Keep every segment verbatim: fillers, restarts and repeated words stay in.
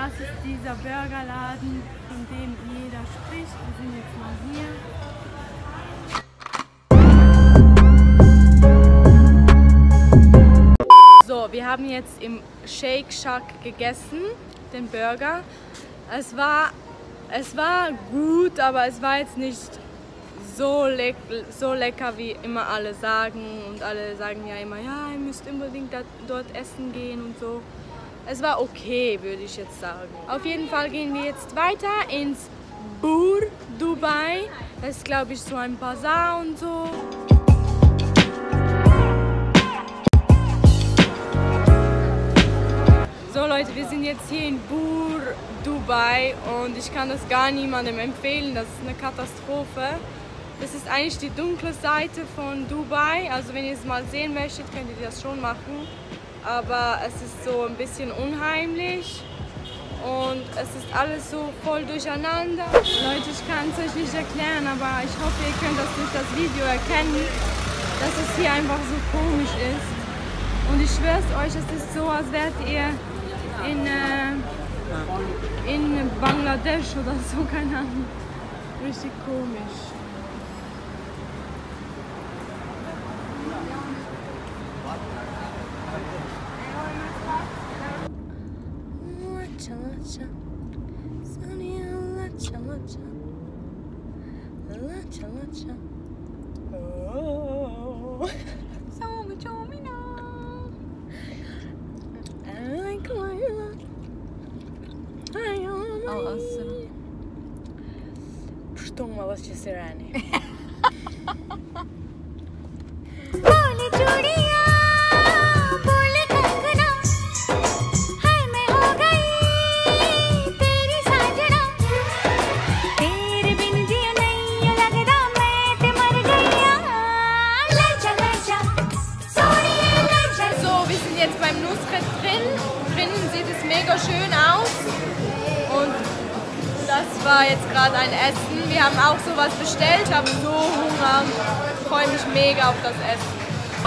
das ist dieser Burgerladen, von dem jeder spricht. Wir sind jetzt mal hier. So, wir haben jetzt im Shake Shack gegessen, den Burger. Es war, es war gut, aber es war jetzt nicht so, leck, so lecker, wie immer alle sagen. Und alle sagen ja immer, ja, ihr müsst unbedingt dort essen gehen und so. Es war okay, würde ich jetzt sagen. Auf jeden Fall gehen wir jetzt weiter ins Bur Dubai. Das ist, glaube ich, so ein Bazar und so. So Leute, wir sind jetzt hier in Bur Dubai und ich kann das gar niemandem empfehlen. Das ist eine Katastrophe. Das ist eigentlich die dunkle Seite von Dubai. Also wenn ihr es mal sehen möchtet, könnt ihr das schon machen. Aber es ist so ein bisschen unheimlich und es ist alles so voll durcheinander. Leute, ich kann es euch nicht erklären, aber ich hoffe, ihr könnt das durch das Video erkennen, dass es hier einfach so komisch ist. Und ich schwöre es euch, es ist so, als wärt ihr in, äh, in Bangladesch oder so, keine Ahnung. Richtig komisch. Oh. So much me now. I like oh, awesome. Pështung më dhe që sirani. Schön aus und das war jetzt gerade ein Essen. Wir haben auch sowas bestellt, ich habe so Hunger, ich freue mich mega auf das Essen.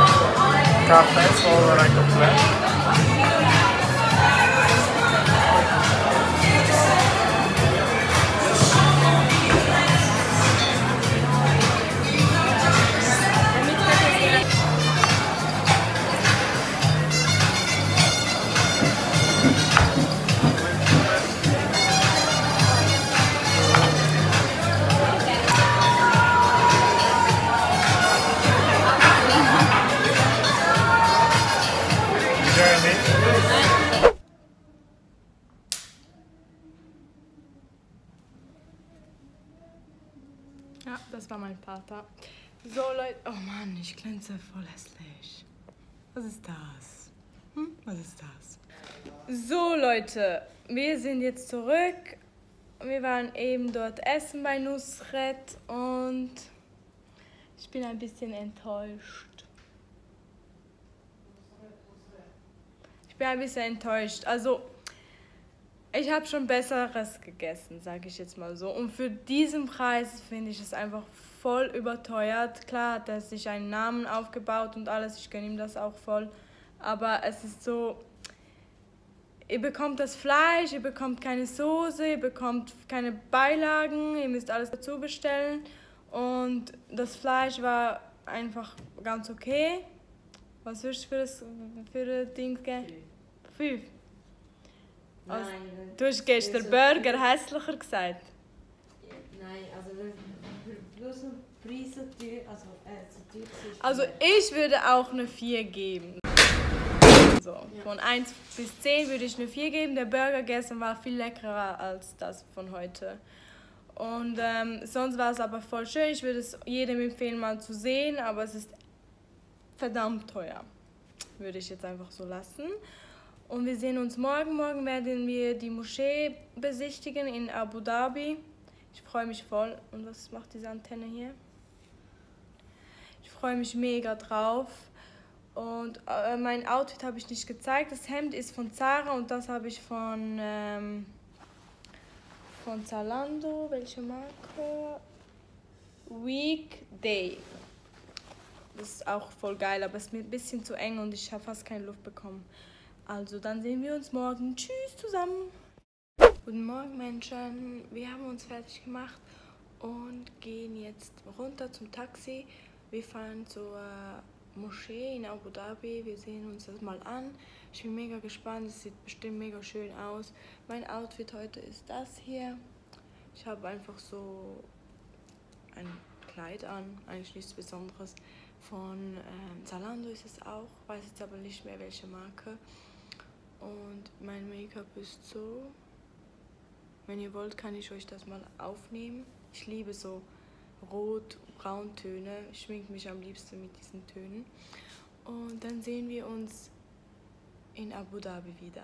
Ja, das war mein Vater. So Leute, oh Mann, ich glänze voll hässlich. Was ist das? Hm? Was ist das? So Leute, wir sind jetzt zurück. Wir waren eben dort essen bei Nusret und ich bin ein bisschen enttäuscht. Ich bin ein bisschen enttäuscht. Also, ich habe schon Besseres gegessen, sage ich jetzt mal so. Und für diesen Preis finde ich es einfach voll überteuert. Klar hat er sich einen Namen aufgebaut und alles, ich gönne ihm das auch voll. Aber es ist so, ihr bekommt das Fleisch, ihr bekommt keine Soße, ihr bekommt keine Beilagen, ihr müsst alles dazu bestellen. Und das Fleisch war einfach ganz okay. Was würdest du für das, für das Ding geben? Fünf. Also, nein, du hast gestern also, Burger hässlicher gesagt. Nein, also bloß ein Preis so teuer, also, äh, so teuer ist. Also ich würde auch eine vier geben. So, ja. Von eins bis zehn würde ich eine vier geben. Der Burger gestern war viel leckerer als das von heute. Und ähm, sonst war es aber voll schön. Ich würde es jedem empfehlen, mal zu sehen, aber es ist verdammt teuer. Würde ich jetzt einfach so lassen. Und wir sehen uns morgen. Morgen werden wir die Moschee besichtigen in Abu Dhabi. Ich freue mich voll. Und was macht diese Antenne hier? Ich freue mich mega drauf. Und äh, mein Outfit habe ich nicht gezeigt. Das Hemd ist von Zara und das habe ich von, ähm, von Zalando. Welche Marke? Weekday. Das ist auch voll geil, aber es ist mir ein bisschen zu eng und ich habe fast keine Luft bekommen. Also dann sehen wir uns morgen. Tschüss zusammen. Guten Morgen Menschen, wir haben uns fertig gemacht und gehen jetzt runter zum Taxi. Wir fahren zur Moschee in Abu Dhabi, wir sehen uns das mal an. Ich bin mega gespannt, es sieht bestimmt mega schön aus. Mein Outfit heute ist das hier. Ich habe einfach so ein Kleid an, eigentlich nichts Besonderes. Von ähm, Zalando ist es auch, weiß jetzt aber nicht mehr welche Marke. Und mein Make-up ist so. Wenn ihr wollt, kann ich euch das mal aufnehmen. Ich liebe so Rot-Brauntöne. Ich schminke mich am liebsten mit diesen Tönen. Und dann sehen wir uns in Abu Dhabi wieder.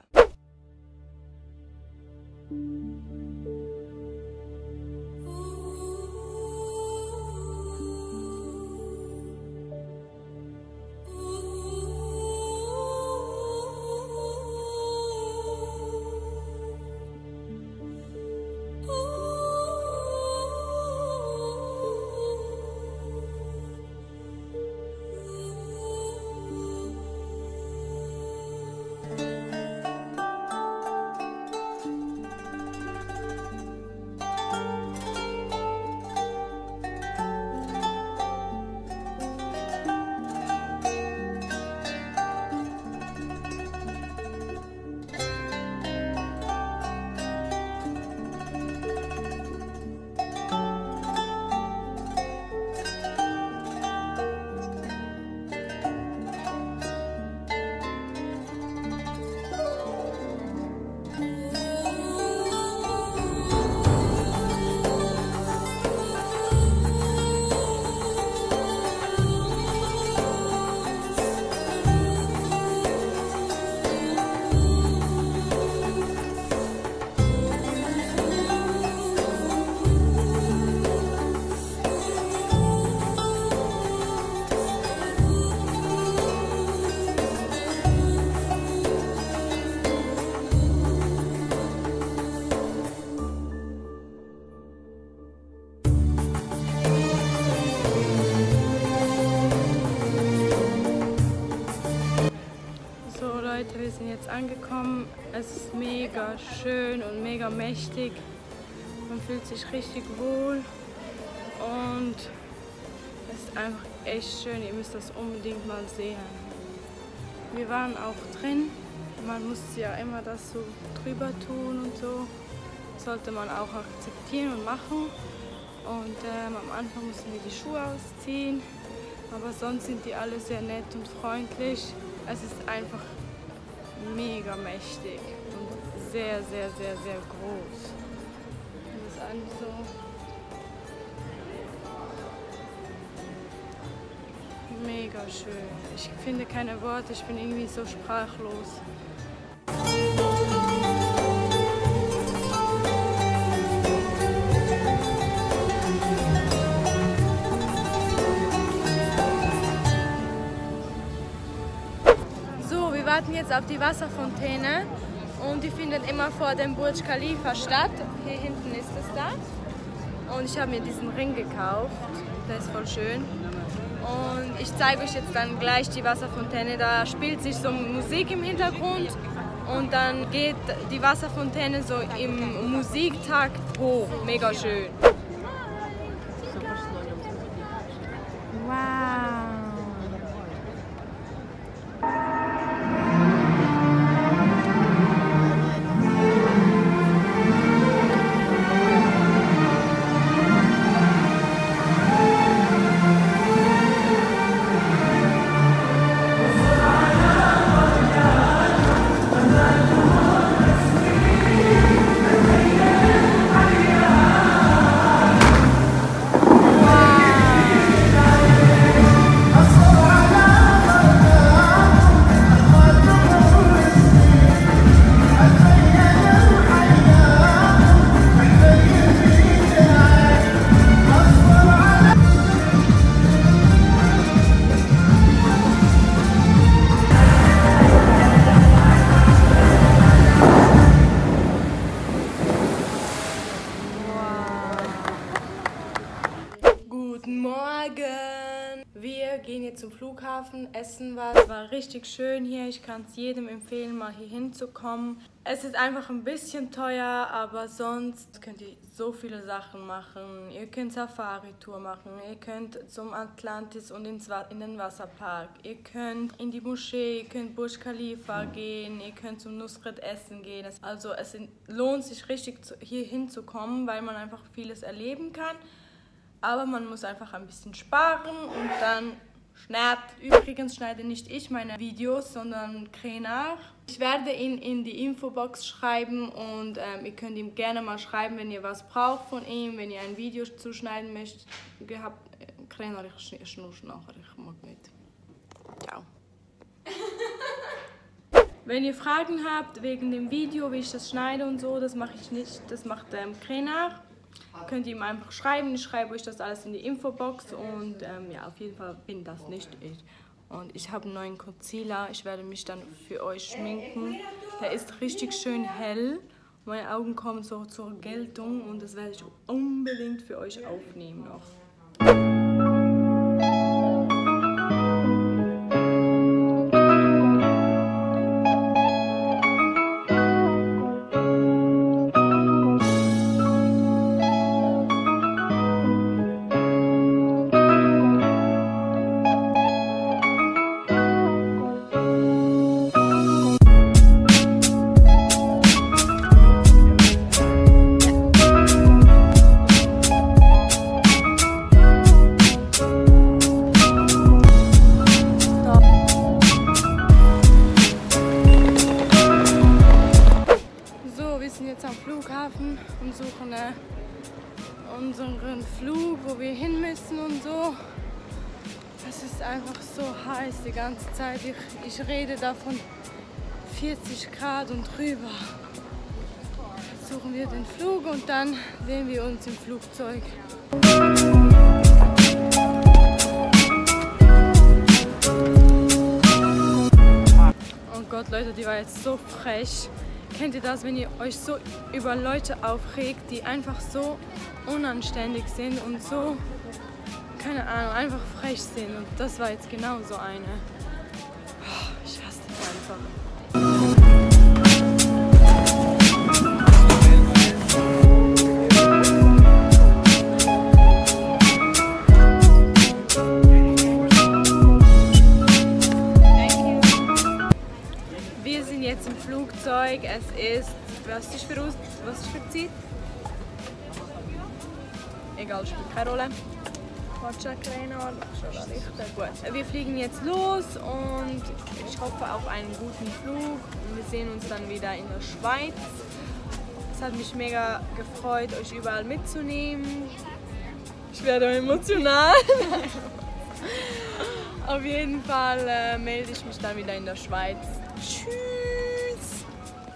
Wir sind jetzt angekommen. Es ist mega schön und mega mächtig. Man fühlt sich richtig wohl und es ist einfach echt schön. Ihr müsst das unbedingt mal sehen. Wir waren auch drin. Man muss ja immer das so drüber tun und so. Das sollte man auch akzeptieren und machen. Und ähm, am Anfang mussten wir die Schuhe ausziehen. Aber sonst sind die alle sehr nett und freundlich. Es ist einfach mega mächtig und sehr, sehr, sehr, sehr groß. Das ist eigentlich so mega schön. Ich finde keine Worte, ich bin irgendwie so sprachlos. Wir warten jetzt auf die Wasserfontäne und die findet immer vor dem Burj Khalifa statt. Hier hinten ist es da. Und ich habe mir diesen Ring gekauft. Der ist voll schön. Und ich zeige euch jetzt dann gleich die Wasserfontäne. Da spielt sich so Musik im Hintergrund und dann geht die Wasserfontäne so im Musiktakt hoch. Mega schön. Wow. gehen jetzt zum Flughafen, essen was. War richtig schön hier. Ich kann es jedem empfehlen, mal hier hinzukommen. Es ist einfach ein bisschen teuer, aber sonst könnt ihr so viele Sachen machen. Ihr könnt Safari-Tour machen, ihr könnt zum Atlantis und ins Wa- in den Wasserpark, ihr könnt in die Moschee, ihr könnt Burj Khalifa gehen, ihr könnt zum Nusret essen gehen. Also es lohnt sich richtig zu, hier hinzukommen, weil man einfach vieles erleben kann. Aber man muss einfach ein bisschen sparen und dann schnappt. Übrigens schneide nicht ich meine Videos, sondern Krenar. Ich werde ihn in die Infobox schreiben und ähm, ihr könnt ihm gerne mal schreiben, wenn ihr was braucht von ihm, wenn ihr ein Video zuschneiden möchtet. Gehabt, Krenar, ich schnusch nachher, ich mag nicht. Ciao. Wenn ihr Fragen habt wegen dem Video, wie ich das schneide und so, das mache ich nicht, das macht ähm, Krenar. Könnt ihr ihm einfach schreiben, ich schreibe euch das alles in die Infobox und ähm, ja, auf jeden Fall bin das nicht ich. Und ich habe einen neuen Concealer, ich werde mich dann für euch schminken. Der ist richtig schön hell, meine Augen kommen so zur Geltung und das werde ich unbedingt für euch aufnehmen noch. Flughafen und suchen äh, unseren Flug, wo wir hin müssen und so. Es ist einfach so heiß die ganze Zeit. Ich, ich rede davon vierzig Grad und drüber. Jetzt suchen wir den Flug und dann sehen wir uns im Flugzeug. Oh Gott, Leute, die war jetzt so frech. Kennt ihr das, wenn ihr euch so über Leute aufregt, die einfach so unanständig sind und so, keine Ahnung, einfach frech sind? Und das war jetzt genau so eine. Oh, ich hasse das einfach. Wir sind jetzt im Flugzeug. Es ist, was ist für uns, was ist für Zeit? Egal, spielt keine Rolle. Gut. Wir fliegen jetzt los und ich hoffe auf einen guten Flug und wir sehen uns dann wieder in der Schweiz. Es hat mich mega gefreut, euch überall mitzunehmen. Ich werde emotional. Auf jeden Fall äh, melde ich mich dann wieder in der Schweiz. Tschüss!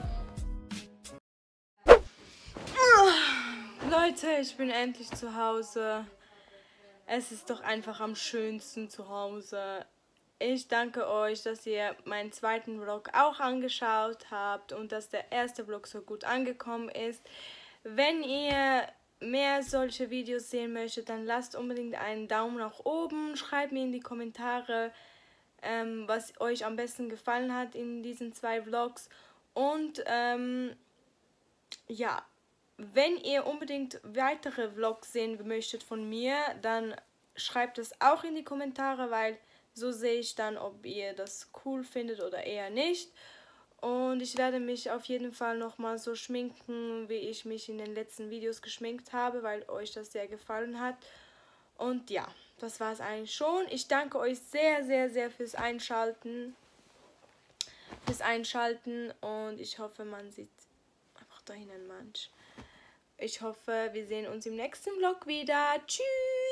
Leute, ich bin endlich zu Hause. Es ist doch einfach am schönsten zu Hause. Ich danke euch, dass ihr meinen zweiten Vlog auch angeschaut habt und dass der erste Vlog so gut angekommen ist. Wenn ihr mehr solche Videos sehen möchtet, dann lasst unbedingt einen Daumen nach oben. Schreibt mir in die Kommentare, ähm, was euch am besten gefallen hat in diesen zwei Vlogs. Und ähm, ja, wenn ihr unbedingt weitere Vlogs sehen möchtet von mir, dann schreibt es auch in die Kommentare, weil so sehe ich dann, ob ihr das cool findet oder eher nicht. Und ich werde mich auf jeden Fall nochmal so schminken, wie ich mich in den letzten Videos geschminkt habe, weil euch das sehr gefallen hat. Und ja, das war es eigentlich schon. Ich danke euch sehr, sehr, sehr fürs Einschalten. Fürs Einschalten und ich hoffe, man sieht einfach da hinten manch. Ich hoffe, wir sehen uns im nächsten Vlog wieder. Tschüss!